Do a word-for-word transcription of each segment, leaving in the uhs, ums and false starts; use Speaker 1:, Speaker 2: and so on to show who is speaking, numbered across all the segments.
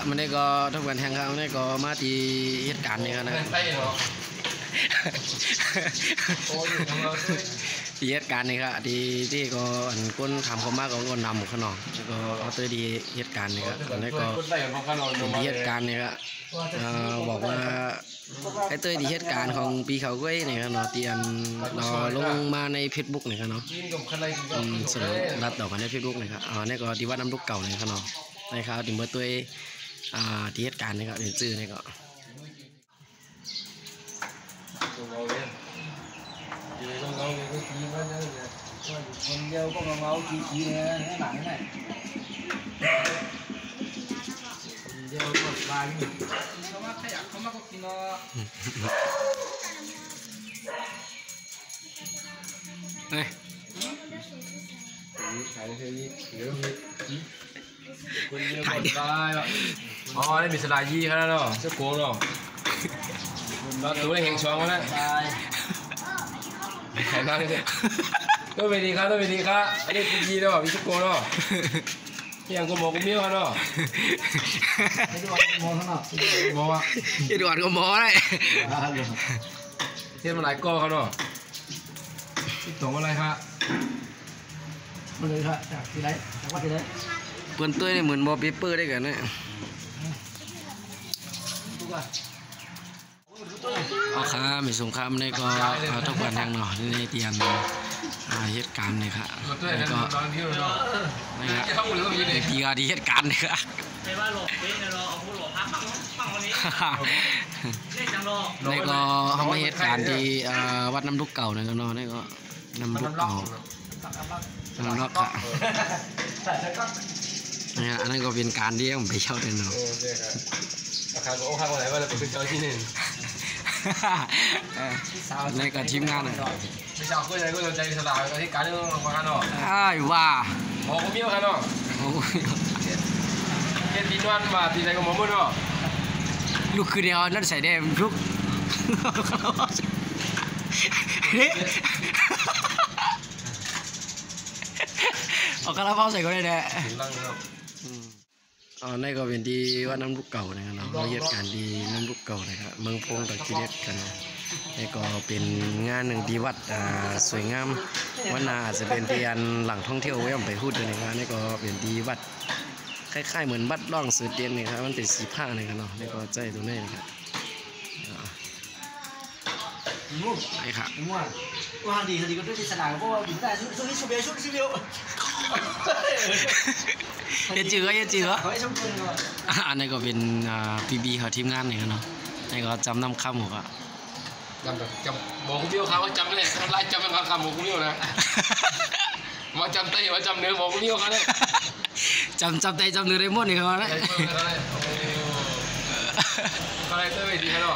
Speaker 1: มันได้ก็ทุกวันแห่งเขาได้ก็มาตีเหตุการณ์นี่ครับนะที่เหตุการณ์นี่ครับที่ที่ก็อันก้นทำเขามากก็ก้นนำหมดขนมแล้วก็เอาตัวดีเหตุการณ์นี่ครับแล้วก็เหตุการณ์นี่ครับบอกว่าไอ้เตยดีเหตุการณ์ของปีเขาก้อยนี่ครับเนาะเตียนเราลงมาในเฟซบุ๊กนี่ครับเนาะส่งรัดต่อมาในเฟซบุ๊กนี่ครับอ๋อนี่ก็ที่ว่าน้ำลูกเก่านี่ครับเนาะในข่าวถึงเมื่อตัวอ่าที่เหตุการณ์นี่ครับเดี๋ยวจื้อนี่ก็
Speaker 2: คนเดียวก็มาเมาขี้ขี้เนี่ยหนังเนี่ยคนเดียวก็บานเขามาขยับเขามาก็กินเนาะ
Speaker 1: เฮ้ย
Speaker 2: ถ่ายได้ที่เดี๋ยวมีคนเดียวก็ได้อ๋อได้มีสลายยี่เขาแล้วเนาะเจ้าโกงเนาะเราตัวได้เฮงช่องแล้วใครนั่งเนี่ยตัวไปดีครับตัวไปดีครับอันนี้ปีจีเนาะปีสโกเนาะที่ยังก็มองก็มิ้วเนาะไอ้ดวนก็มองเขาเนาะมองว่า
Speaker 1: ไอ้ดวนก็มองได้
Speaker 2: เทียนมาหลายก้อเขาเนาะที่ตรงอะไรครับมาเลยครับจากที่ไหนจากวัดที่ไหน
Speaker 1: เปิ้นตัวนี่เหมือนบอเปเปอร์ได้กันเนี่ยเอาค่ะมีสงครามนี่ก็ทุกวันแห่งเนาะนี่เตรียมเหตุการณ์นี่ค่ะแล้วก็นี่ครับปีกาดีเหตุการณ์นี่ค่ะ
Speaker 3: ไม่ว่าหลบเว้ยเราเอาผู้หลบพักฝั่งฝั่งวันนี้เล่นจังรอ
Speaker 1: นี่ก็เขามาเหตุการณ์ที่วัดน้ำลูกเก่านี่ก็เนาะนี่ก็น้ำลูกเก่าน้ำล็อกค่ะนี่อันนั้นก็เป็นการที่ผมไปเช่าเดินเนาะ
Speaker 2: ราคาก็โอ้ข้างไหนว่าเราเป็นเจ้าที่หนึ่ง
Speaker 1: ในกับทีมงานเลย
Speaker 2: ไม่ชอบก็ใจก็ใจสลายที่การเรื่องของการเนาะ
Speaker 1: ใช่ว่า
Speaker 2: หมอก็มีกันเนาะเฮ็ดปีนวันมาปีไหนก็หมอมืดเนาะ
Speaker 1: ลูกคือเดียวนั่นใส่แดงลูกเอากระเพราใส่ก็ได้แน่อ๋อนี่ก็เป็นที่ว่าน้ำลูกเก่านะครับเราเหตุการณ์ที่น้ำลูกเก่านะครับเมืองพงกับกิเลสกันนี่ก็เป็นงานหนึ่งที่วัดสวยงามวันนาจะเป็นที่อันหลังท่องเที่ยวไว้ผมไปพูดเลยนะครับนี่ก็เป็นที่วัดคล้ายๆเหมือนวัดร่องสือเตียนนี่ครับมันเป็นสีผ้านะครับเนาะนี่ก็ใจตรงนี้นะครับไอ้ค่ะ
Speaker 3: ว่าดีดีก็ได้สนามเพราะว่าอยู่ได้ช่วงนี้ชุบเบลชุบชิเบล
Speaker 1: เยอะจืดเยอะจืดอันนี้ก็เป็นพีบีเขาทีมงานนี่ครับเนาะนี่ก็จำนำคำหัวอะ
Speaker 2: จำแบบจำบอกคุณพี่เขาว่าจำเลยไล่จำเป็นคำของคุณพี่นะมาจำเตะมาจำเนื้อบอกคุณพี่เขาเลย
Speaker 1: จำจำเตะจำเนื้อได้หมดนี่เขาเลย
Speaker 2: เขาเลยเตะไปดีเขาเนาะ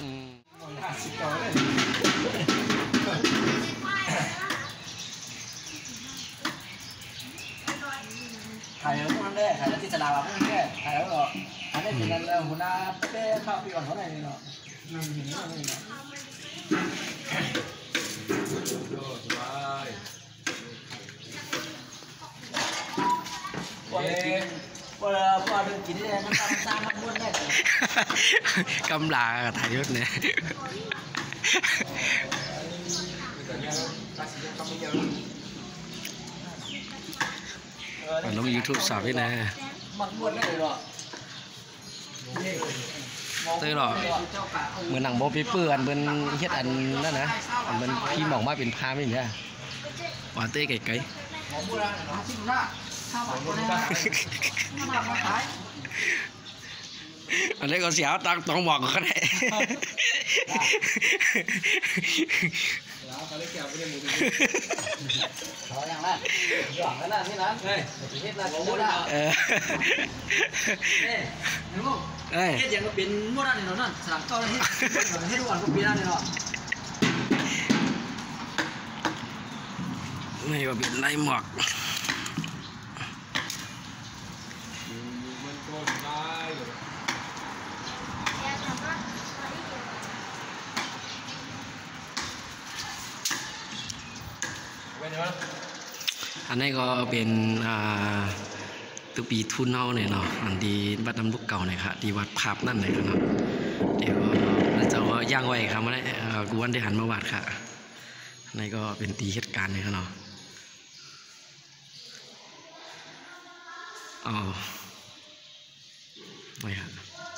Speaker 3: ถ่ายแล้วพวกนั้นได้ถ่ายแล้วที่สนามพวกนั้นได้ถ่ายแล้วก็อันนี้เป็นอะไรหัวหน้าเป้ข้าวปีก่อนเท่าไหร่เนาะนั่งอย่างนี้เลยเนาะ
Speaker 2: สบาย
Speaker 3: พอกินพอพอเดินกินได้น้ำตาลตาลน้ำมันได้
Speaker 1: กำลาถ่ายยศเนี่ยลงยูทูบสาวพี่นะเตยหรอเหมือนหนังโบปีเปื่อนเป็นเฮ็ดอันนั่นนะมันพี่มองมาเป็นพาไม่เนี่ยหวานเต้ไก่ไก่อันนี้ก็เสียตังต้องบอกก็ได้
Speaker 3: ขออย่างนั้นหวังกันนะที่นั้นเฮ้ยเฮ็ดอะไรของมุดอ่ะเออเฮ้ยลูกเฮ้ยเฮ็ดอย่างก็เป็นมุดอ่ะเนี่ยเนาะสลับเก้าเลยเฮ็ดเฮ็ดวันก็ปีนั้นเนี่ยเนาะ
Speaker 1: นี่ก็เป็นไรหมวกอันนี้ก็เป็นตุปีทุนเฮาเนี่ยเนาะอันดีวัดน้ำลูกเก่าเนี่ยครับดีวัดภาพนั่นเลยครับเนาะเดี๋ยวเราจะว่าย่างไว้ครับมาได้กวนได้หันมาวัดค่ะนี่ก็เป็นตีเหตุการณ์เลยครับเนาะอ๋อไม่ครับ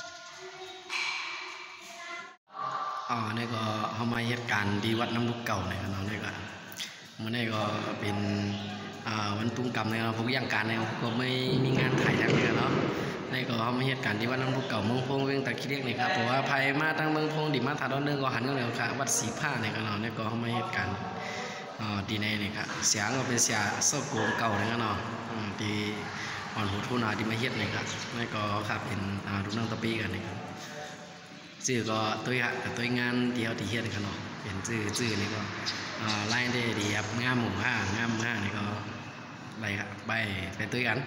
Speaker 1: อ๋อนี่ก็เขามาเหตุการณ์ดีวัดน้ำลูกเก่าเนี่ยครับเนาะนี่ก็มันนี่ก็เป็นวันตุ้งกรรมเนี่ยเราพวกย่างการเนี่ยก็ไม่มีงานถ่ายทำเลยเนาะนี่ก็เขามาเหตุการณ์ที่วัดน้ำลูกเก่าเมืองพงเวียงตะคิเรียกนี่ครับเพราะว่าภัยมาตั้งเมืองพงดิมาถาดอนเนื้อก็หันกันเลยครับวัดสีผ้าเนี่ยครับเนาะนี่ก็เขามาเหตุการณ์ดีในนี่ครับเสียงก็เป็นเสียเสื้อโกงเก่าเนี่ยครับเนาะดีอ่อนหูทุนาดีมาเฮ็ดนี่ครับนี่ก็ครับเป็นดูนั่งตะปีกันนี่ครับชื่อก็ตัวฮะตัวงานเดียวที่เฮ็ดนี่ครับเนาะเป็นชื่อชื่อนี่ก็ไล่ได้ดีครับงามหมู่ห้างามห้านี่ก็ใบครับใบไปตัวกัน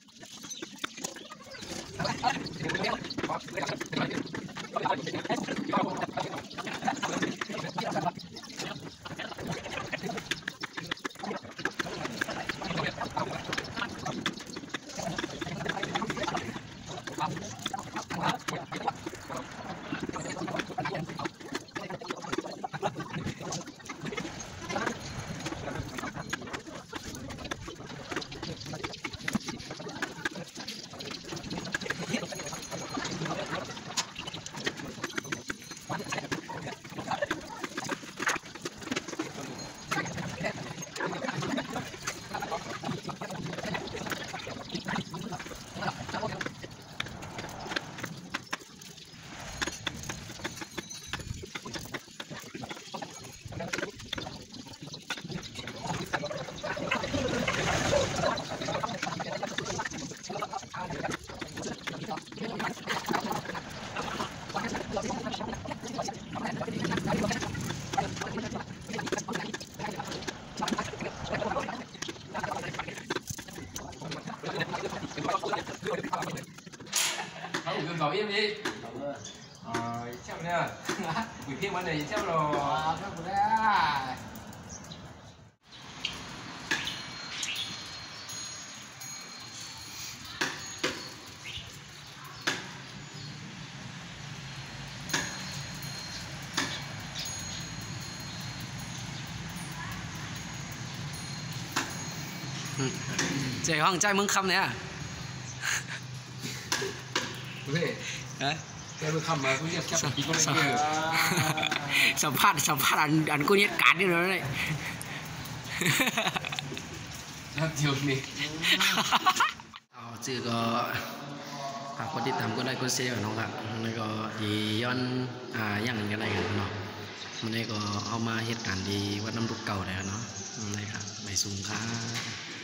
Speaker 2: เขาอุ่นเบาอิ่มดิอ๋อเช่าเนี่ยคุยเพียงวันไหนเช่าหรอเช่ากูได้
Speaker 1: ใจห้องใจมึงคำเนี่ย
Speaker 2: เฮ้ยแกมึงคำมากูเรียกแค่ปีก็ไม่เกี่ยว
Speaker 1: สัมภาษณ์สัมภาษณ์อันอันกูเนี่ยการนี่เลย
Speaker 2: แล้วเดี๋ยวนี้
Speaker 1: เอาชื่อก็ฝากกดติดตามก็ได้ก็เสียน้องครับแล้วก็ดีย้อนอ่าย่างกันได้กันเนาะมันได้ก็เอามาเหตุการณ์ดีวัดน้ำลูกเก่าได้เนาะนี่ครับใบสูงครับ